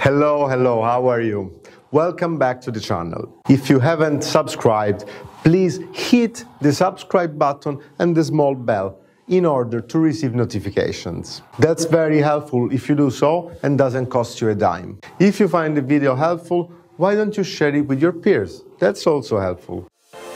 Hello, how are you? Welcome back to the channel. If you haven't subscribed, please hit the subscribe button and the small bell in order to receive notifications. That's very helpful if you do so and doesn't cost you a dime. If you find the video helpful, why don't you share it with your peers? That's also helpful.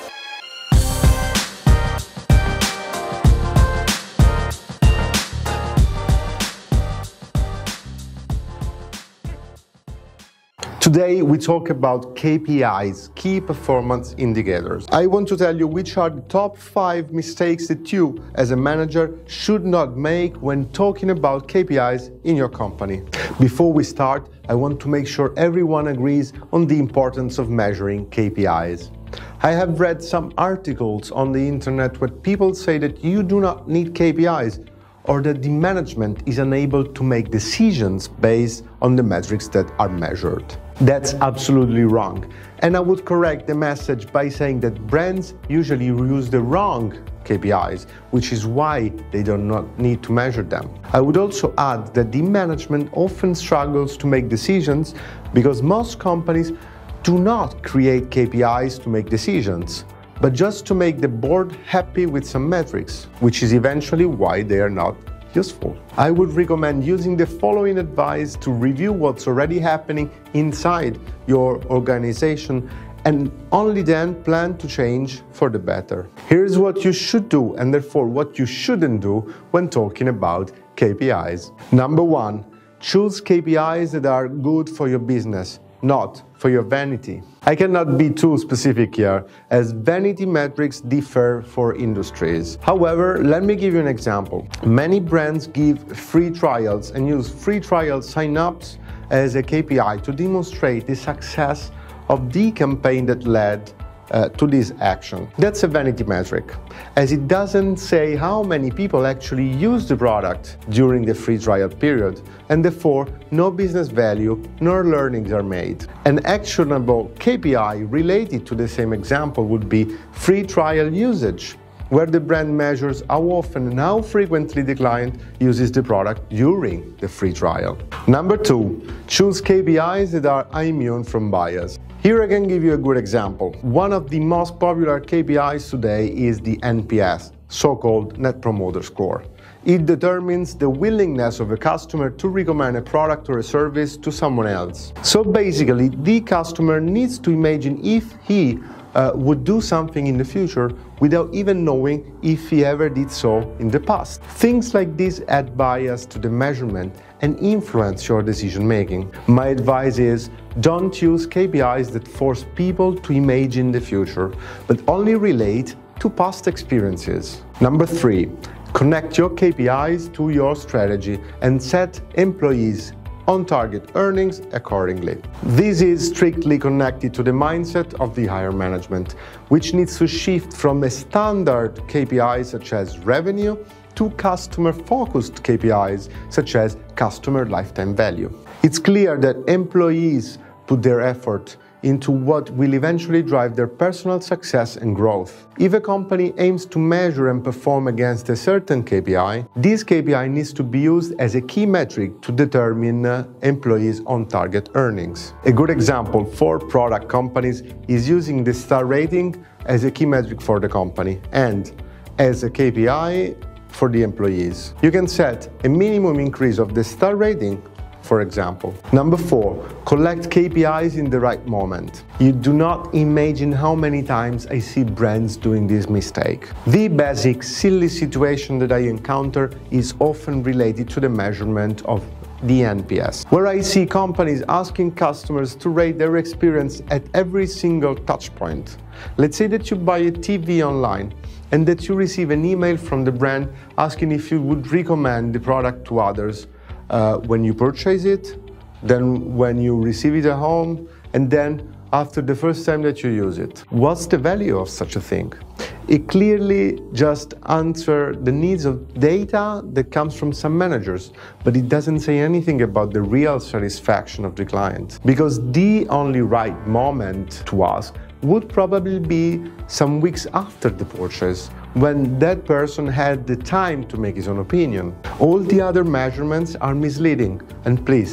Today we talk about KPIs, key performance indicators. I want to tell you which are the top 5 mistakes that you as a manager should not make when talking about KPIs in your company. Before we start, I want to make sure everyone agrees on the importance of measuring KPIs. I have read some articles on the internet where people say that you do not need KPIs or that the management is unable to make decisions based on the metrics that are measured. That's absolutely wrong. And I would correct the message by saying that brands usually use the wrong KPIs, which is why they do not need to measure them. I would also add that the management often struggles to make decisions because most companies do not create KPIs to make decisions, but just to make the board happy with some metrics, which is eventually why they are not useful. I would recommend using the following advice to review what's already happening inside your organization and only then plan to change for the better. Here's what you should do and therefore what you shouldn't do when talking about KPIs. Number 1, choose KPIs that are good for your business, not for your vanity. I cannot be too specific here, as vanity metrics differ for industries. However, let me give you an example. Many brands give free trials and use free trial sign-ups as a KPI to demonstrate the success of the campaign that led to this action. That's a vanity metric, as it doesn't say how many people actually use the product during the free trial period, and therefore no business value nor learnings are made. An actionable KPI related to the same example would be free trial usage, where the brand measures how often and how frequently the client uses the product during the free trial. Number 2, choose KPIs that are immune from bias. Here I can give you a good example. One of the most popular KPIs today is the NPS, so-called Net Promoter Score. It determines the willingness of a customer to recommend a product or a service to someone else. So basically, the customer needs to imagine if he would do something in the future without even knowing if he ever did so in the past. Things like this add bias to the measurement and influence your decision making. My advice is, don't use KPIs that force people to imagine the future, but only relate to past experiences. Number 3, connect your KPIs to your strategy and set employees on-target earnings accordingly. This is strictly connected to the mindset of the higher management, which needs to shift from a standard KPI such as revenue to customer-focused KPIs such as customer lifetime value. It's clear that employees put their effort into what will eventually drive their personal success and growth. If a company aims to measure and perform against a certain KPI, this KPI needs to be used as a key metric to determine employees' on-target earnings. A good example for product companies is using the star rating as a key metric for the company and as a KPI for the employees. You can set a minimum increase of the star rating, for example. Number 4, collect KPIs in the right moment. You do not imagine how many times I see brands doing this mistake. The basic silly situation that I encounter is often related to the measurement of the NPS, where I see companies asking customers to rate their experience at every single touch point. Let's say that you buy a TV online and that you receive an email from the brand asking if you would recommend the product to others when you purchase it, then when you receive it at home, and then after the first time that you use it. What's the value of such a thing? It clearly just answers the needs of data that comes from some managers, but it doesn't say anything about the real satisfaction of the client. Because the only right moment to ask would probably be some weeks after the purchase, when that person had the time to make his own opinion. All the other measurements are misleading, and please,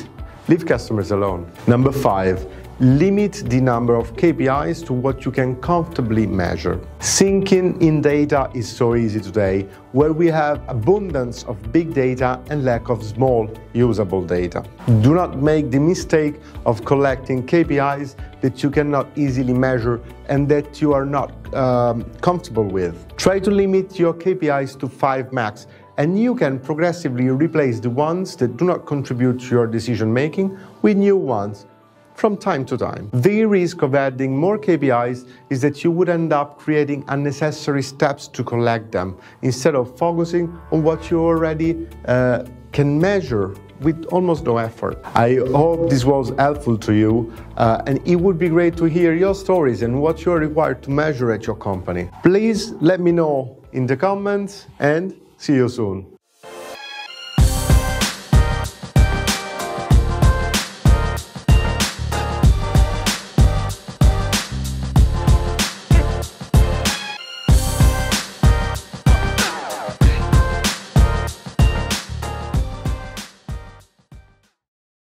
leave customers alone. Number 5, limit the number of KPIs to what you can comfortably measure. Syncing in data is so easy today, where we have abundance of big data and lack of small, usable data. Do not make the mistake of collecting KPIs that you cannot easily measure and that you are not comfortable with. Try to limit your KPIs to 5 max, and you can progressively replace the ones that do not contribute to your decision-making with new ones from time to time. The risk of adding more KPIs is that you would end up creating unnecessary steps to collect them, instead of focusing on what you already can measure with almost no effort. I hope this was helpful to you, and it would be great to hear your stories and what you're required to measure at your company. Please let me know in the comments, and see you soon.